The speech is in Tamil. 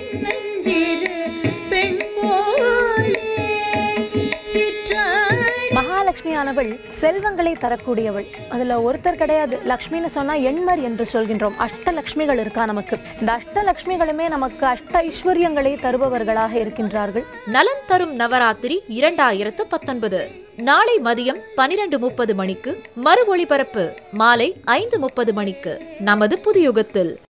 மகாலட்சுமியானவள் செல்வங்களை தரக்கூடியவள். அதுல ஒருத்தர் கிடையாது. லக்ஷ்மின்னு சொன்னா எண்மர் என்று சொல்கின்றோம். அஷ்டலக்ஷ்மிகள் இருக்கா நமக்கு. இந்த அஷ்டலக்ஷ்மிகளுமே நமக்கு அஷ்ட ஐஸ்வர்யங்களை தருபவர்களாக இருக்கின்றார்கள். நலன் தரும் நவராத்திரி 2019 நாளை மதியம் 12:30 மணிக்கு, மறு ஒளிபரப்பு மாலை 5:30 மணிக்கு நமது புதுயுகத்தில்.